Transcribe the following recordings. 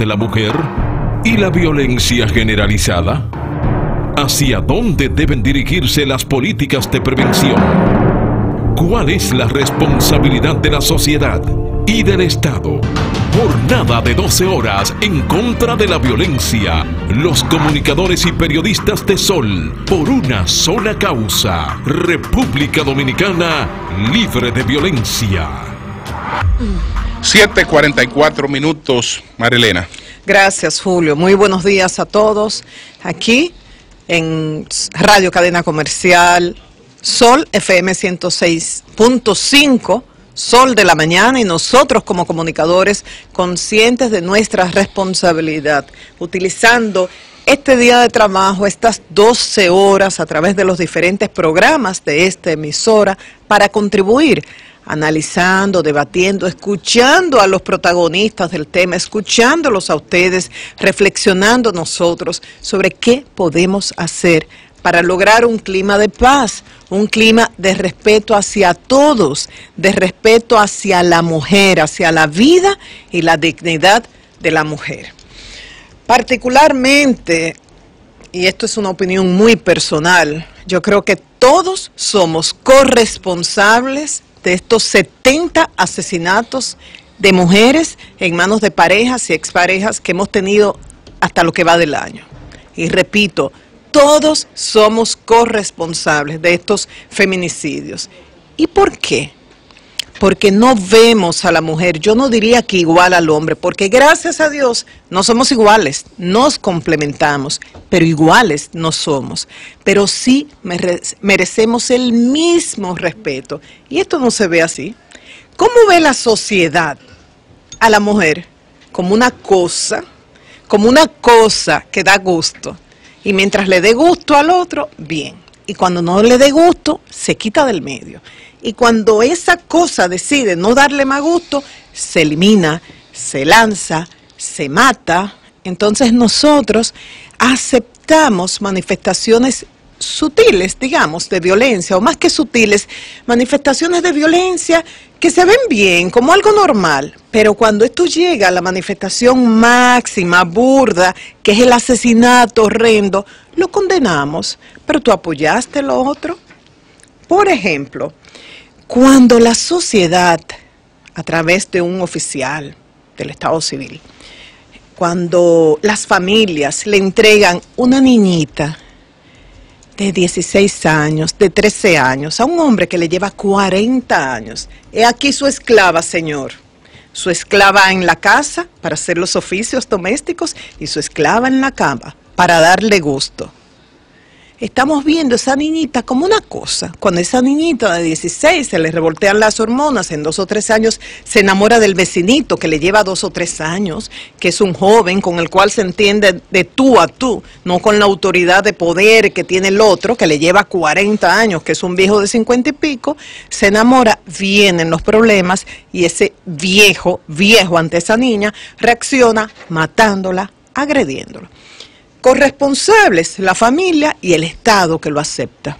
de la mujer y la violencia generalizada? ¿Hacia dónde deben dirigirse las políticas de prevención? ¿Cuál es la responsabilidad de la sociedad y del Estado? Jornada de 12 horas en contra de la violencia. Los comunicadores y periodistas de Sol por una sola causa. República Dominicana libre de violencia. 7:44 minutos, Marilena. Gracias, Julio. Muy buenos días a todos. Aquí en Radio Cadena Comercial Sol FM 106.5. Sol de la mañana, y nosotros como comunicadores conscientes de nuestra responsabilidad, utilizando este día de trabajo, estas 12 horas a través de los diferentes programas de esta emisora para contribuir, analizando, debatiendo, escuchando a los protagonistas del tema, escuchándolos a ustedes, reflexionando nosotros sobre qué podemos hacer para lograr un clima de paz, un clima de respeto hacia todos, de respeto hacia la mujer, hacia la vida y la dignidad de la mujer. Particularmente, y esto es una opinión muy personal, yo creo que todos somos corresponsables de estos 70 asesinatos de mujeres en manos de parejas y exparejas que hemos tenido hasta lo que va del año. Y repito, todos somos corresponsables de estos feminicidios. ¿Y por qué? Porque no vemos a la mujer, yo no diría que igual al hombre, porque gracias a Dios no somos iguales, nos complementamos, pero iguales no somos. Pero sí merecemos el mismo respeto. Y esto no se ve así. ¿Cómo ve la sociedad a la mujer? Como una cosa que da gusto. Y mientras le dé gusto al otro, bien. Y cuando no le dé gusto, se quita del medio. Y cuando esa cosa decide no darle más gusto, se elimina, se lanza, se mata. Entonces nosotros aceptamos manifestaciones sutiles, digamos, de violencia, o más que sutiles, manifestaciones de violencia que se ven bien, como algo normal, pero cuando esto llega a la manifestación máxima, burda, que es el asesinato horrendo, lo condenamos, pero tú apoyaste lo otro. Por ejemplo, cuando la sociedad, a través de un oficial del Estado Civil, cuando las familias le entregan una niñita de 16 años, de 13 años, a un hombre que le lleva 40 años. He aquí su esclava, señor. Su esclava en la casa para hacer los oficios domésticos y su esclava en la cama para darle gusto. Estamos viendo a esa niñita como una cosa. Cuando esa niñita de 16 se le revoltean las hormonas, en 2 o 3 años se enamora del vecinito que le lleva 2 o 3 años, que es un joven con el cual se entiende de tú a tú, no con la autoridad de poder que tiene el otro, que le lleva 40 años, que es un viejo de 50 y pico, se enamora, vienen los problemas y ese viejo ante esa niña reacciona matándola, agrediéndola. Corresponsables la familia y el Estado que lo acepta.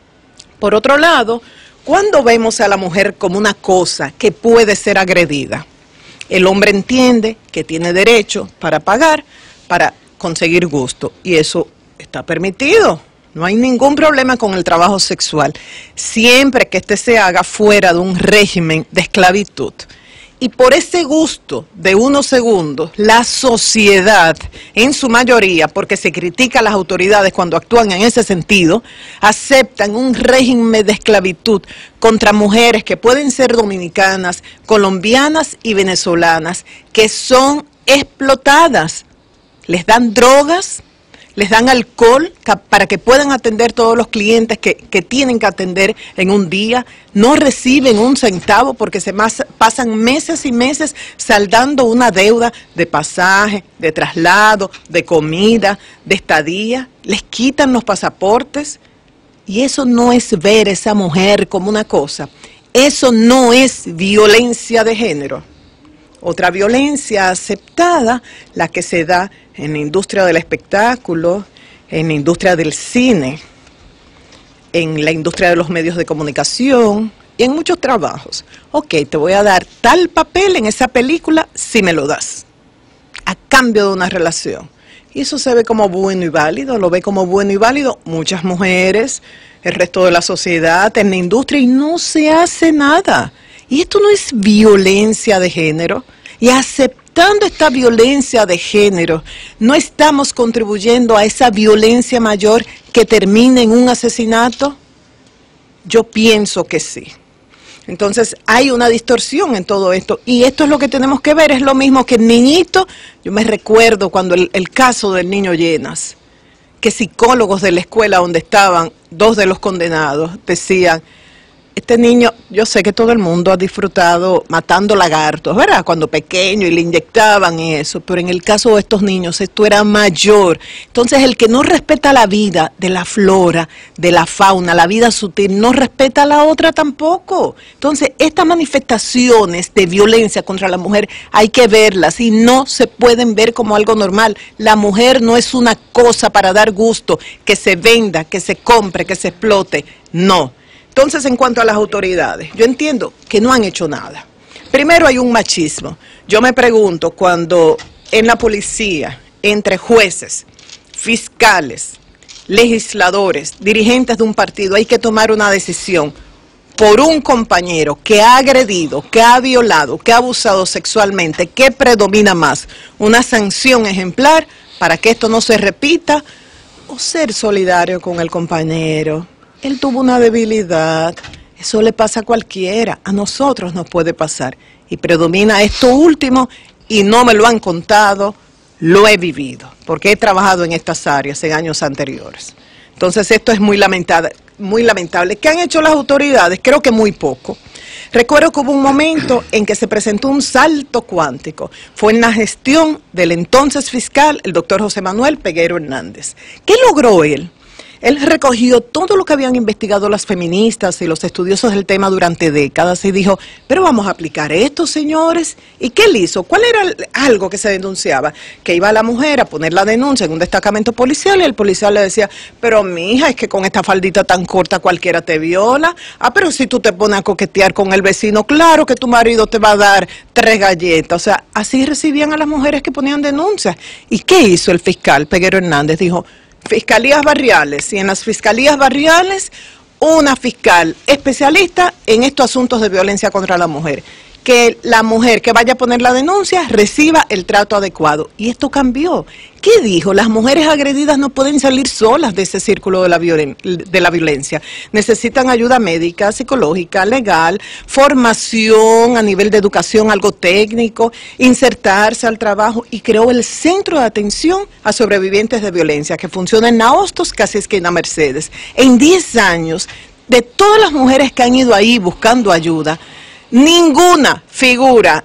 Por otro lado, cuando vemos a la mujer como una cosa que puede ser agredida, el hombre entiende que tiene derecho para pagar, para conseguir gusto, y eso está permitido. No hay ningún problema con el trabajo sexual, siempre que éste se haga fuera de un régimen de esclavitud. Y por ese gusto de unos segundos, la sociedad, en su mayoría, porque se critica a las autoridades cuando actúan en ese sentido, aceptan un régimen de esclavitud contra mujeres que pueden ser dominicanas, colombianas y venezolanas, que son explotadas. Les dan drogas, les dan alcohol para que puedan atender todos los clientes que tienen que atender en un día, no reciben un centavo porque pasan meses y meses saldando una deuda de pasaje, de traslado, de comida, de estadía, les quitan los pasaportes y eso no es ver a esa mujer como una cosa, eso no es violencia de género. Otra violencia aceptada, la que se da en la industria del espectáculo, en la industria del cine, en la industria de los medios de comunicación y en muchos trabajos. Ok, te voy a dar tal papel en esa película si me lo das. a cambio de una relación. Y eso se ve como bueno y válido, lo ve como bueno y válido muchas mujeres, el resto de la sociedad, en la industria, y no se hace nada. Y esto no es violencia de género. Y aceptando esta violencia de género, ¿no estamos contribuyendo a esa violencia mayor que termine en un asesinato? Yo pienso que sí. Entonces hay una distorsión en todo esto y esto es lo que tenemos que ver. Es lo mismo que el niñito. Yo me recuerdo cuando el caso del niño Llenas, que psicólogos de la escuela donde estaban 2 de los condenados decían: este niño, yo sé que todo el mundo ha disfrutado matando lagartos, ¿verdad? Cuando pequeño y le inyectaban y eso, pero en el caso de estos niños esto era mayor. Entonces el que no respeta la vida de la flora, de la fauna, la vida sutil, no respeta a la otra tampoco. Entonces estas manifestaciones de violencia contra la mujer hay que verlas y no se pueden ver como algo normal. La mujer no es una cosa para dar gusto, que se venda, que se compre, que se explote, no. Entonces, en cuanto a las autoridades, yo entiendo que no han hecho nada. Primero hay un machismo. Yo me pregunto, cuando en la policía, entre jueces, fiscales, legisladores, dirigentes de un partido, hay que tomar una decisión por un compañero que ha agredido, que ha violado, que ha abusado sexualmente, ¿qué predomina más? ¿Una sanción ejemplar para que esto no se repita o ser solidario con el compañero? Él tuvo una debilidad, eso le pasa a cualquiera, a nosotros nos puede pasar. Y predomina esto último y no me lo han contado, lo he vivido, porque he trabajado en estas áreas en años anteriores. Entonces esto es muy lamentable, muy lamentable. ¿Qué han hecho las autoridades? Creo que muy poco. Recuerdo que hubo un momento en que se presentó un salto cuántico. Fue en la gestión del entonces fiscal, el doctor José Manuel Peguero Hernández. ¿Qué logró él? Él recogió todo lo que habían investigado las feministas y los estudiosos del tema durante décadas y dijo, pero vamos a aplicar esto, señores. ¿Y qué él hizo? ¿Cuál era algo que se denunciaba? Que iba la mujer a poner la denuncia en un destacamento policial y el policía le decía, pero mija, es que con esta faldita tan corta cualquiera te viola. Ah, pero si tú te pones a coquetear con el vecino, claro que tu marido te va a dar 3 galletas. O sea, así recibían a las mujeres que ponían denuncias. ¿Y qué hizo el fiscal Peguero Hernández? Dijo, fiscalías barriales, y en las fiscalías barriales una fiscal especialista en estos asuntos de violencia contra la mujer, que la mujer que vaya a poner la denuncia reciba el trato adecuado. Y esto cambió. ¿Qué dijo? Las mujeres agredidas no pueden salir solas de ese círculo de la violencia. Necesitan ayuda médica, psicológica, legal, formación a nivel de educación, algo técnico, insertarse al trabajo, y creó el Centro de Atención a Sobrevivientes de Violencia, que funciona en Naostos, casi esquina Mercedes. En 10 años, de todas las mujeres que han ido ahí buscando ayuda, ninguna figura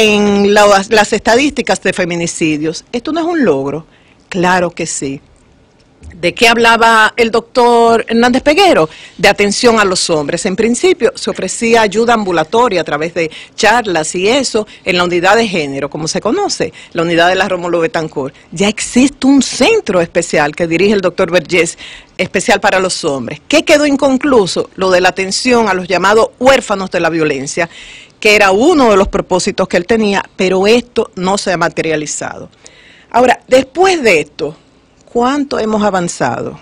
en las estadísticas de feminicidios. ¿Esto no es un logro? Claro que sí. ¿De qué hablaba el doctor Hernández Peguero? De atención a los hombres. En principio se ofrecía ayuda ambulatoria a través de charlas y eso en la unidad de género, como se conoce, la unidad de la Rómulo Betancourt. Ya existe un centro especial que dirige el doctor Vergés, especial para los hombres. ¿Qué quedó inconcluso? Lo de la atención a los llamados huérfanos de la violencia, que era uno de los propósitos que él tenía, pero esto no se ha materializado. Ahora, después de esto, ¿cuánto hemos avanzado?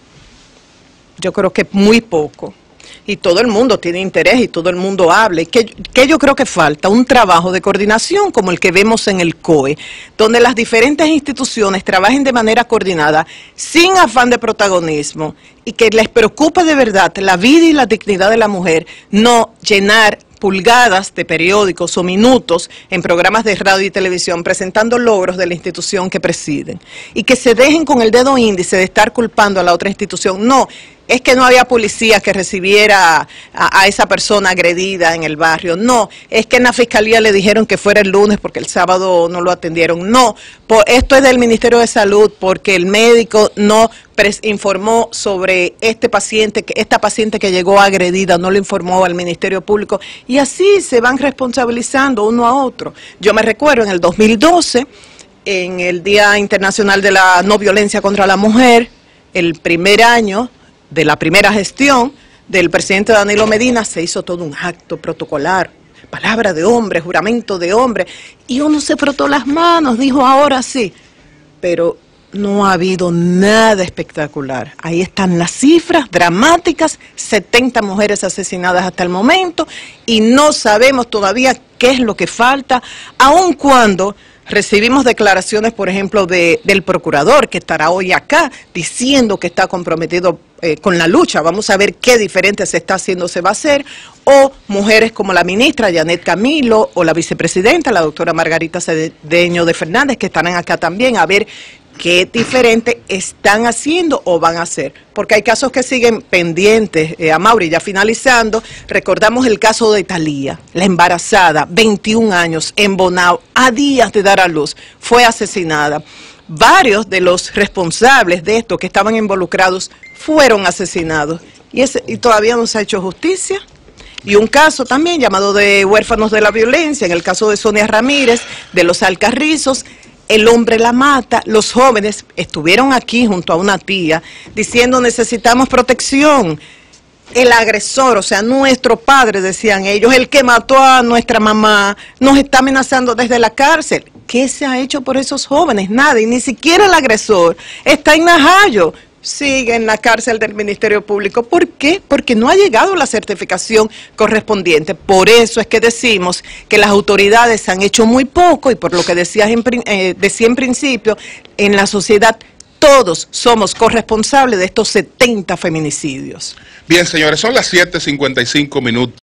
Yo creo que muy poco. Y todo el mundo tiene interés y todo el mundo habla. ¿Qué yo creo que falta? Un trabajo de coordinación como el que vemos en el COE, donde las diferentes instituciones trabajen de manera coordinada, sin afán de protagonismo, y que les preocupe de verdad la vida y la dignidad de la mujer, no llenar pulgadas de periódicos o minutos en programas de radio y televisión presentando logros de la institución que presiden. Y que se dejen con el dedo índice de estar culpando a la otra institución. No, es que no había policía que recibiera a esa persona agredida en el barrio. No, es que en la fiscalía le dijeron que fuera el lunes porque el sábado no lo atendieron. No, esto es del Ministerio de Salud porque el médico no informó sobre esta paciente que llegó agredida, no lo informó al Ministerio Público, y así se van responsabilizando uno a otro. Yo me recuerdo en el 2012, en el Día Internacional de la No Violencia contra la Mujer, el primer año de la primera gestión del presidente Danilo Medina, se hizo todo un acto protocolar palabra de hombre, juramento de hombre, y uno se frotó las manos, dijo ahora sí, pero no ha habido nada espectacular. Ahí están las cifras dramáticas, 70 mujeres asesinadas hasta el momento, y no sabemos todavía qué es lo que falta, aun cuando recibimos declaraciones, por ejemplo, del procurador, que estará hoy acá, diciendo que está comprometido con la lucha. Vamos a ver qué diferente se está haciendo, se va a hacer. O mujeres como la ministra Janet Camilo, o la vicepresidenta, la doctora Margarita Cedeño de Fernández, que estarán acá también, a ver qué diferente están haciendo o van a hacer. Porque hay casos que siguen pendientes. Amaury, ya finalizando, recordamos el caso de Thalía, la embarazada, 21 años, en Bonao, a días de dar a luz, fue asesinada. Varios de los responsables de esto que estaban involucrados fueron asesinados. Y todavía no se ha hecho justicia. Y un caso también llamado de huérfanos de la violencia, en el caso de Sonia Ramírez, de los Alcarrizos. El hombre la mata, los jóvenes estuvieron aquí junto a una tía diciendo necesitamos protección. El agresor, o sea, nuestro padre, decían ellos, el que mató a nuestra mamá, nos está amenazando desde la cárcel. ¿Qué se ha hecho por esos jóvenes? Nada, y ni siquiera el agresor está en Najayo. Sigue en la cárcel del Ministerio Público. ¿Por qué? Porque no ha llegado la certificación correspondiente. Por eso es que decimos que las autoridades han hecho muy poco, y por lo que decía en principio, en la sociedad todos somos corresponsables de estos 70 feminicidios. Bien, señores, son las 7:55 minutos.